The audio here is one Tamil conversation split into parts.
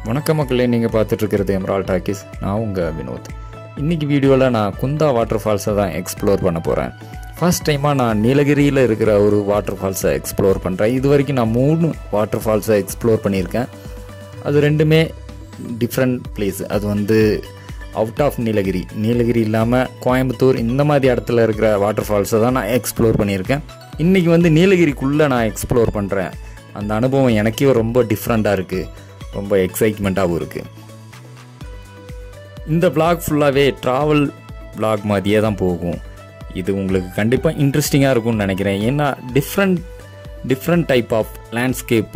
வணக்கம் மக்களே, நீங்கள் பார்த்துட்ருக்கிறது Emerald Talkies. நான் உங்கள் வினோத். இன்றைக்கி வீடியோவில் நான் குந்தா வாட்டர் ஃபால்ஸை தான் எக்ஸ்ப்ளோர் பண்ண போகிறேன். ஃபர்ஸ்ட் டைமாக நான் நீலகிரியில் இருக்கிற ஒரு வாட்டர் ஃபால்ஸை எக்ஸ்ப்ளோர் பண்ணுறேன். இது வரைக்கும் நான் 3 வாட்டர் ஃபால்ஸை எக்ஸ்ப்ளோர் பண்ணியிருக்கேன். அது ரெண்டுமே டிஃப்ரெண்ட் பிளேஸ். அது அவுட் ஆஃப் நீலகிரி இல்லாமல் கோயம்புத்தூர் இந்த மாதிரி இடத்துல இருக்கிற வாட்டர் ஃபால்ஸை தான் நான் எக்ஸ்ப்ளோர் பண்ணியிருக்கேன். இன்றைக்கி நீலகிரிக்குள்ளே நான் எக்ஸ்ப்ளோர் பண்ணுறேன். அந்த அனுபவம் எனக்கே ரொம்ப டிஃப்ரெண்ட்டாக இருக்குது, ரொம்ப எக்ஸைட்மெண்ட்டாகவும் இருக்குது. இந்த vlog ஃபுல்லாகவே ட்ராவல் vlog மாதிரியே தான் போகும். இது உங்களுக்கு கண்டிப்பாக இன்ட்ரெஸ்டிங்காக இருக்கும்னு நினைக்கிறேன். ஏன்னா டிஃப்ரெண்ட் டைப் ஆஃப் லேண்ட்ஸ்கேப்,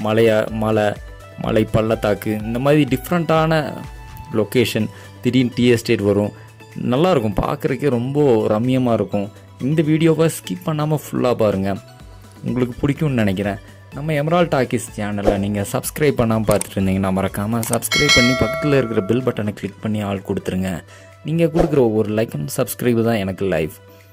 மலை பள்ளத்தாக்கு, இந்த மாதிரி டிஃப்ரெண்ட்டான லொக்கேஷன், திடீர்னு டீ எஸ்டேட் வரும். நல்லாயிருக்கும், பார்க்குறக்கே ரொம்ப ரம்மியமாக இருக்கும். இந்த வீடியோவை ஸ்கிப் பண்ணாமல் ஃபுல்லாக பாருங்கள், உங்களுக்கு பிடிக்கும்னு நினைக்கிறேன். நம்ம Emerald Talkies சேனலை நீங்கள் சப்ஸ்கிரைப் பண்ணாமல் பார்த்துட்டு இருந்தீங்கன்னா மறக்காமல் சப்ஸ்கிரைப் பண்ணி பக்கத்தில் இருக்கிற பெல் பட்டனை கிளிக் பண்ணி ஆள் கொடுத்துருங்க. நீங்கள் கொடுக்குற ஒவ்வொரு லைக் அண்ட் சப்ஸ்கிரைப் தான் எனக்கு லைஃப்.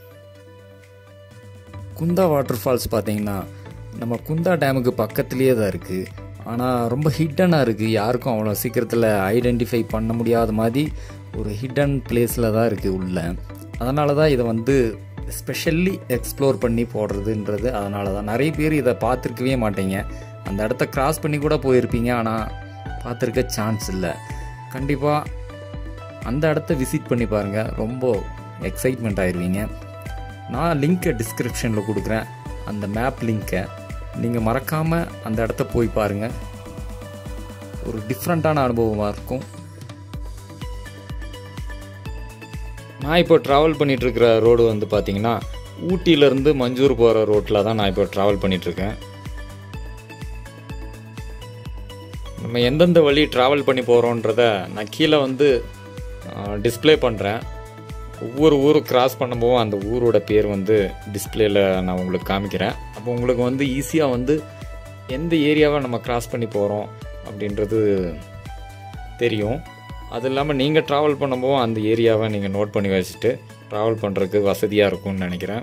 குந்தா வாட்டர் ஃபால்ஸ் பார்த்தீங்கன்னா நம்ம குந்தா டேமுக்கு பக்கத்துலேயே தான் இருக்குது. ஆனால் ரொம்ப ஹிட்டனாக இருக்குது. யாருக்கும் அவ்வளோ சீக்கிரத்தில் ஐடென்டிஃபை பண்ண முடியாத மாதிரி ஒரு ஹிடன் பிளேஸில் தான் இருக்குது உள்ள. அதனால தான் இதை ஸ்பெஷல்லி எக்ஸ்ப்ளோர் பண்ணி போடுறதுன்றது. அதனால தான் நிறைய பேர் இதை பார்த்துருக்கவே மாட்டீங்க. அந்த இடத்த கிராஸ் பண்ணி கூட போயிருப்பீங்க, ஆனால் பார்த்துருக்க சான்ஸ் இல்லை. கண்டிப்பாக அந்த இடத்த விசிட் பண்ணி பாருங்கள், ரொம்ப எக்ஸைட்மெண்ட் ஆயிடுவீங்க. நான் லிங்க்கை டிஸ்கிரிப்ஷனில் கொடுக்குறேன், அந்த மேப் லிங்க்கை நீங்கள் மறக்காமல் அந்த இடத்த போய் பாருங்கள். ஒரு டிஃப்ரெண்ட்டான அனுபவமாக இருக்கும். நான் இப்போ ட்ராவல் பண்ணிகிட்ருக்கிற ரோடு பார்த்தீங்கன்னா ஊட்டியிலேருந்து மஞ்சூர் போகிற ரோட்டில் தான் நான் இப்போ ட்ராவல் பண்ணிகிட்ருக்கேன். நம்ம எந்தெந்த வழி ட்ராவல் பண்ணி போகிறோன்றத நான் கீழே டிஸ்பிளே பண்ணுறேன். ஒவ்வொரு ஊரும் கிராஸ் பண்ணும்போது அந்த ஊரோட பேர் டிஸ்பிளேயில் நான் உங்களுக்கு காமிக்கிறேன். அப்போ உங்களுக்கு ஈஸியாக எந்த ஏரியாவை நம்ம கிராஸ் பண்ணி போகிறோம் அப்படின்றது தெரியும். அது இல்லாமல் நீங்கள் ட்ராவல் பண்ணும்போது அந்த ஏரியாவை நீங்கள் நோட் பண்ணி வச்சுட்டு ட்ராவல் பண்ணுறதுக்கு வசதியாக இருக்கும்னு நினைக்கிறேன்.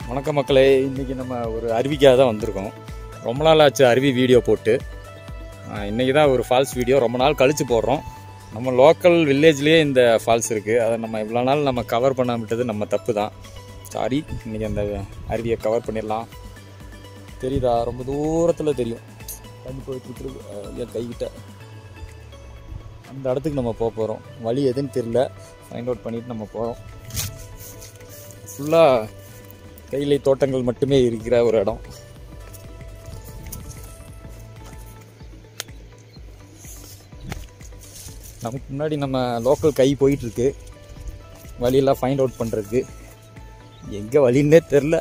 வணக்கம் மக்களே, இன்றைக்கி நம்ம ஒரு அருவிக்காக தான் வந்திருக்கோம். ரொம்ப நாள் ஆச்சு அருவி வீடியோ போட்டு. இன்றைக்கி தான் ஒரு ஃபால்ஸ் வீடியோ ரொம்ப நாள் கழித்து போடுறோம். நம்ம லோக்கல் வில்லேஜ்லேயே இந்த ஃபால்ஸ் இருக்குது. அதை நம்ம இவ்வளோ நாள் நம்ம கவர் பண்ண விட்டது நம்ம தப்பு தான். சாரி. இன்றைக்கி அந்த அருவியை கவர் பண்ணிடலாம். தெரியுதா? ரொம்ப தூரத்தில் தெரியும். தண்ணி போயிட்டு என் கைகிட்ட அந்த இடத்துக்கு நம்ம போக போகிறோம். வழி எதுன்னு தெரியல, ஃபைண்ட் அவுட் பண்ணிவிட்டு நம்ம போகிறோம். ஃபுல்லாக தேயிலை தோட்டங்கள் மட்டுமே இருக்கிற ஒரு இடம். நமக்கு முன்னாடி நம்ம லோக்கல் கை போயிட்டுருக்கு, வழியெல்லாம் ஃபைண்ட் அவுட் பண்ணுறதுக்கு. எங்கே வழின்னே தெரில.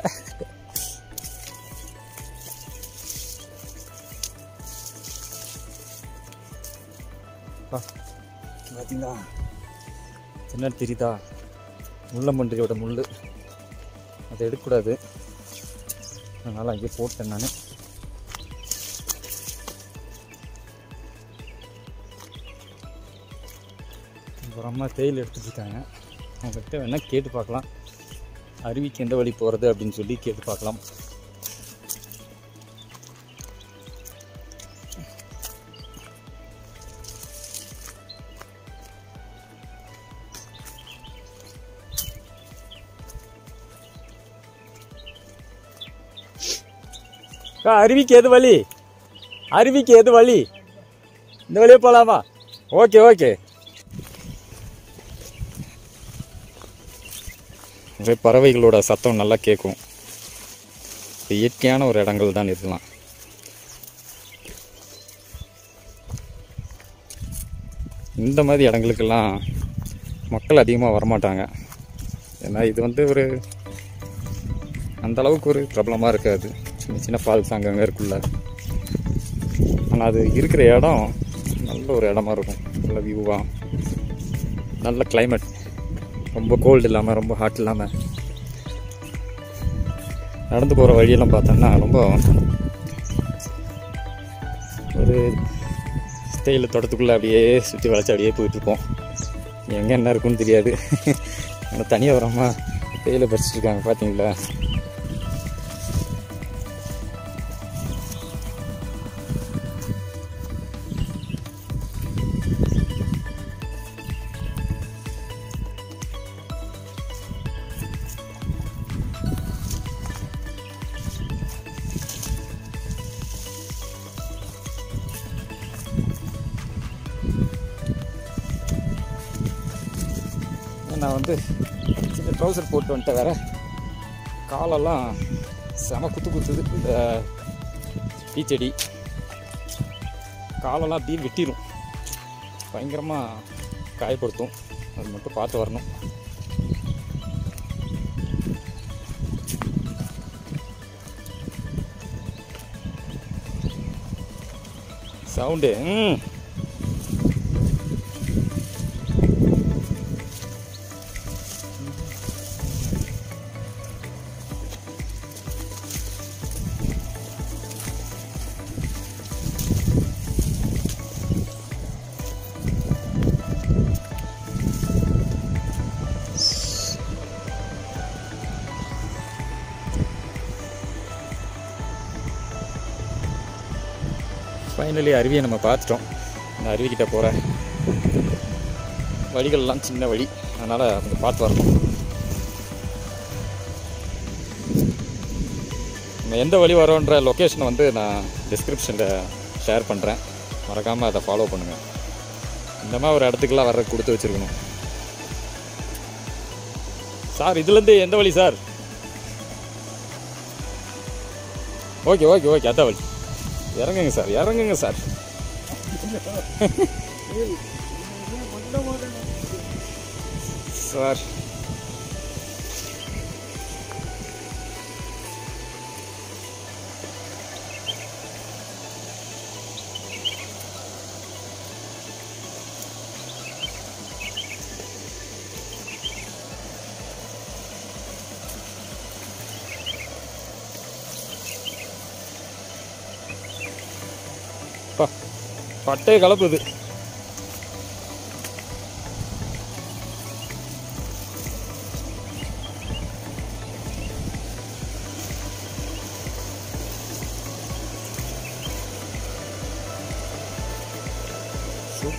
பார்த்தீங்களா, சின்ன தெரியுதா? முள்ளம்பன்றியோட முள், அதை எடுக்கக்கூடாது, அதனால் அங்கே போட்டேன் நான். அப்புறமா தேயிலை எடுத்துட்டுருக்காங்க. அவங்ககிட்ட வேணால் கேட்டு பார்க்கலாம், அருவிக்கு எந்த வழி போகிறது அப்படின்னு சொல்லி கேட்டு பார்க்கலாம். அருவிக்கு எது வழி? அருவிக்கு எது வழி? இந்த வழியே போகலாமா? Okay okay. பறவைகளோட சத்தம் நல்லா கேட்கும். இயற்கையான ஒரு இடங்கள் தான் இருக்கலாம். இந்த மாதிரி இடங்களுக்கெல்லாம் மக்கள் அதிகமாக வரமாட்டாங்க. ஏன்னா இது வந்து ஒரு அந்தளவுக்கு ஒரு பிரபலமாக இருக்காது. சின்ன சின்ன ஃபால்ஸ் அங்கங்கே இருக்குள்ள. ஆனால் அது இருக்கிற இடம் நல்ல ஒரு இடமா இருக்கும். நல்ல வியூவாக, நல்ல கிளைமேட், ரொம்ப கோல்டு இல்லாமல் ரொம்ப ஹாட் இல்லாமல். நடந்து போகிற வழியெல்லாம் பார்த்தோன்னா ரொம்ப ஒரு தேயிலை தோட்டத்துக்குள்ளே அப்படியே சுற்றி வளைச்சி அப்படியே போயிட்டுருப்போம். எங்கே என்ன இருக்குன்னு தெரியாது. ஆனால் தனியாக வரமா தேயிலை பறிச்சிட்ருக்காங்க பார்த்தீங்களா? நான் வந்து சின்ன ட்ரௌசர் போட்டு வந்துட்டேன். வேறு காலெல்லாம் செம குத்துது. இந்த டீச்செடி காலெல்லாம் அப்படியே வெட்டிடும், பயங்கரமாக காயப்படுத்தும். அது மட்டும் பார்த்து வரணும். சவுண்டு ஃபைனலி அருவியை நம்ம பார்த்துட்டோம். இந்த அருவிக்கிட்ட போகிற வழிகள்லாம் சின்ன வழி, அதனால் அவங்க பார்த்து வரணும். நம்ம எந்த வழி வரோன்ற லொக்கேஷனை வந்து நான் டிஸ்கிரிப்ஷனில் ஷேர் பண்ணுறேன், மறக்காமல் அதை ஃபாலோ பண்ணுங்கள். இந்த மாதிரி ஒரு இடத்துக்கெல்லாம் வர கொடுத்து வச்சுருக்கணும். சார் இதுலேருந்து எந்த வழி சார்? ஓகே ஓகே ஓகே, அதான் வழி. இறங்குங்க சார், இறங்குங்க சார். சார் பட்டையை கலப்புது.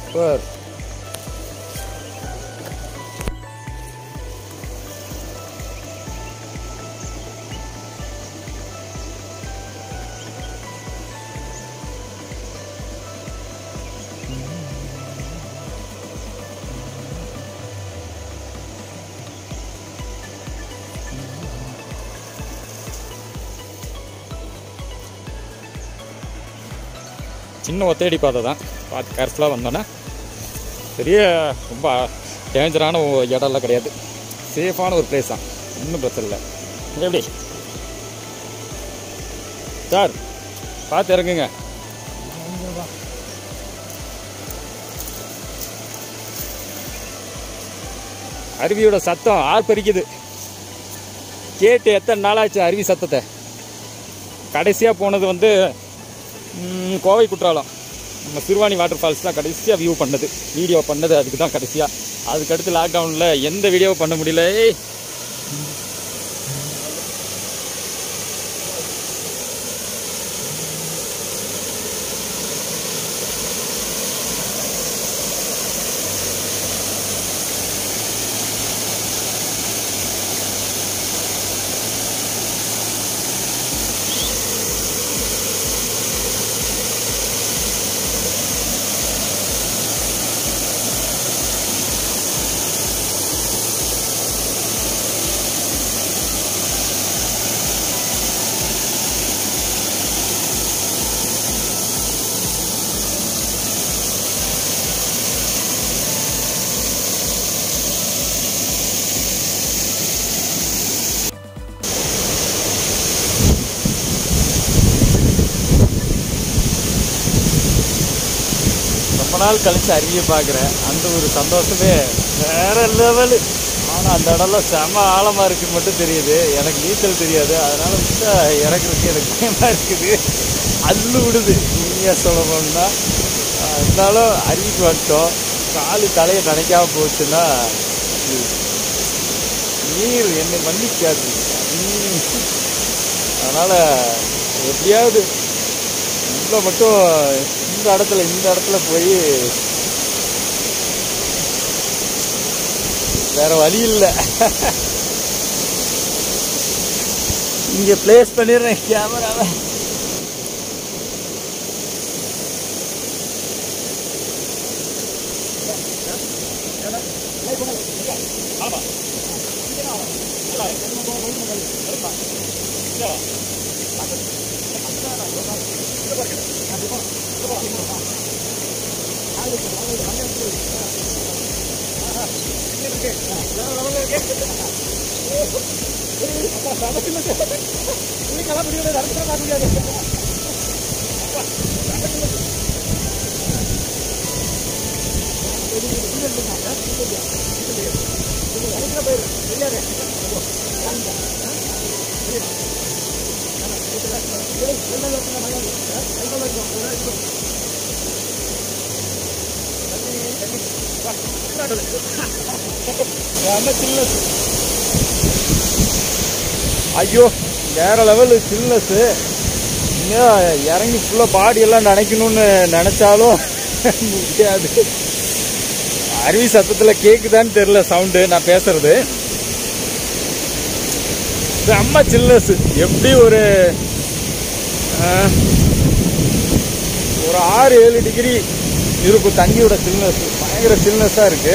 சூப்பர். சின்ன ஒத்தையடி பாதை தான், பார்த்து கேர்ஃபுல்லாக வந்தோன்னா. பெரிய ரொம்ப டேஞ்சரான இடம்லாம் கிடையாது, சேஃபான ஒரு பிளேஸ் தான், ஒன்றும் பிரச்சனை இல்லை. எப்படி சார் பார்த்து இறங்குங்க. அருவியோட சத்தம் ஆர்ப்பரிக்குது. கேட்டு எத்தனை நாளாச்சு அருவி சத்தத்தை. கடைசியாக போனது வந்து கோவை குற்றாலம், நம்ம சிறுவாணி வாட்டர் ஃபால்ஸ் தான் கடைசியாக வியூ பண்ணது, வீடியோ பண்ணது அதுக்கு தான் கடைசியாக. அதுக்கடுத்து லாக்டவுனில் எந்த வீடியோவும் பண்ண முடியல. ரொம்ப நாள் கழிச்சு அருவியை பார்க்குறேன், அந்த ஒரு சந்தோஷமே வேற லெவலு. ஆனால் அந்த இடம்லாம் செம ஆழமாக இருக்குன்னு மட்டும் தெரியுது, எனக்கு நீச்சல் தெரியாது, அதனால் வந்து இறக்குறதுக்கு எனக்கு பயமாக இருக்குது, அள்ளு விடுது நீங்க சொல்லணும்னா. இருந்தாலும் அருவிக்கு வந்துட்டோம், காலு தலையை நினைக்காம போச்சுன்னா நீர் என்னை மன்னிக்காது. அதனால் எப்படியாவது இவ்வளோ மட்டும் இந்த இடத்துல போய் வேற வழி இல்லை, இங்கே பிளேஸ் பண்ணிடுறேன் கேமராவை. ஐயோ வேற லெவலு சில்னஸ். இறங்கி ஃபுல்லாக பாடியெல்லாம் நினைக்கணும்னு நினைச்சாலும் முடியாது. அருவி சத்தத்தில் கேக்குதான்னு தெரியல சவுண்டு நான் பேசுறது. செம்ம சில்னஸ். எப்படி ஒரு 6-7 டிகிரி இருக்கும் தண்ணியோட சில்னஸ், பயங்கர சில்னஸா இருக்கு.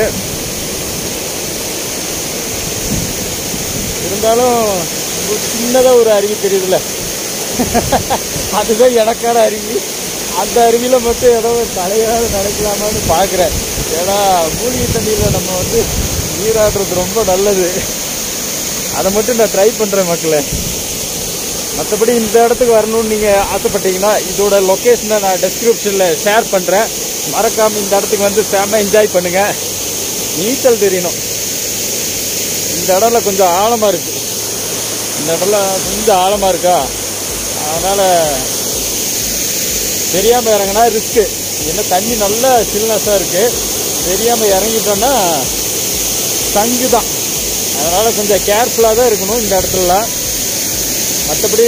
இருந்தாலும் சின்னதாக ஒரு அருவி தெரியுதுல்ல, அதுதான் எனக்கான அருவி. அந்த அருவியில் மட்டும் ஏதோ தலையாவது நினைக்கலாமான்னு பார்க்குறேன். ஏன்னா மூலிகை தண்ணியில் நம்ம வந்து நீராடுறது ரொம்ப நல்லது, அதை மட்டும் நான் ட்ரை பண்ணுறேன் மக்களே. மற்றபடி இந்த இடத்துக்கு வரணும்னு நீங்கள் ஆசைப்பட்டீங்கன்னா இதோட லொக்கேஷனை நான் டெஸ்கிரிப்ஷனில் ஷேர் பண்ணுறேன். மறக்காமல் இந்த இடத்துக்கு வந்து செம்ம என்ஜாய் பண்ணுங்கள். நீச்சல் தெரியணும். இந்த இடம்ல கொஞ்சம் ஆழமாக இருக்குது, இந்த இடம்ல கொஞ்சம் ஆழமாக இருக்கா, அதனால் தெரியாமல் இறங்கினா ரிஸ்க்கு. ஏன்னா தண்ணி நல்லா சில்னஸாக இருக்குது, தெரியாமல் இறங்கிட்டோன்னா தங்கு தான். அதனால் கொஞ்சம் கேர்ஃபுல்லாக தான் இருக்கணும் இந்த இடத்துலலாம். மற்றபடி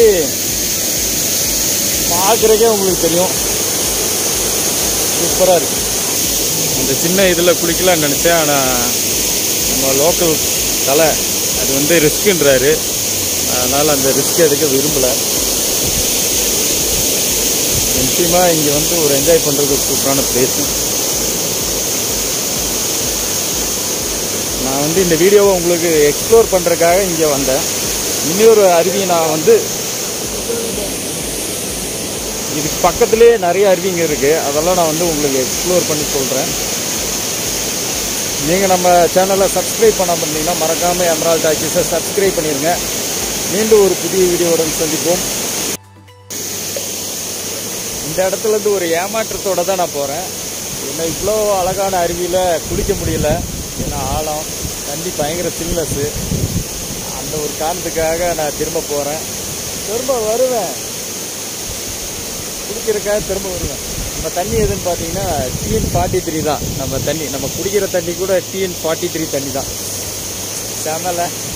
பார்க்குறக்கே உங்களுக்கு தெரியும், சூப்பராக இருக்குது. இந்த சின்ன இதில் குளிக்கலாம்னு நினச்சேன். ஆனால் நம்ம லோக்கல் தலை அது வந்து ரிஸ்க்குன்றாரு. அதனால் அந்த ரிஸ்க் எடுக்க விரும்பலை. நிச்சயமாக இங்கே வந்து ஒரு என்ஜாய் பண்ணுறதுக்கு சூப்பரான பிளேஸு. நான் வந்து இந்த வீடியோவை உங்களுக்கு எக்ஸ்ப்ளோர் பண்ணுறதுக்காக இங்கே வந்தேன். இன்னொரு அருவி நான் வந்து இதுக்கு பக்கத்துலேயே நிறைய அருவிங்க இருக்குது. அதெல்லாம் நான் வந்து உங்களுக்கு எக்ஸ்ப்ளோர் பண்ணி சொல்கிறேன். நீங்கள் நம்ம சேனலை சப்ஸ்கிரைப் பண்ணாமல் இருந்தீங்கன்னா மறக்காமல் எமரால்ட் டாக்கீஸை சப்ஸ்கிரைப் பண்ணிடுங்க. மீண்டும் ஒரு புதிய வீடியோவுடன் சந்திப்போம். இந்த இடத்துலேருந்து ஒரு ஏமாற்றத்தோடு தான் நான் போகிறேன். என்ன இவ்வளோ அழகான அருவியில் குளிக்க முடியல. ஏன்னா ஆழம், தண்ணி பயங்கர சில்னஸ்ஸு. அந்த ஒரு காரணத்துக்காக நான் திரும்ப போகிறேன். திரும்ப வருவேன், குடிக்கிறதுக்காக திரும்ப வருவேன். நம்ம தண்ணி எதுன்னு பார்த்தீங்கன்னா TN43 தான் நம்ம தண்ணி. நம்ம குடிக்கிற தண்ணி கூட TN43 தண்ணி தான். செமல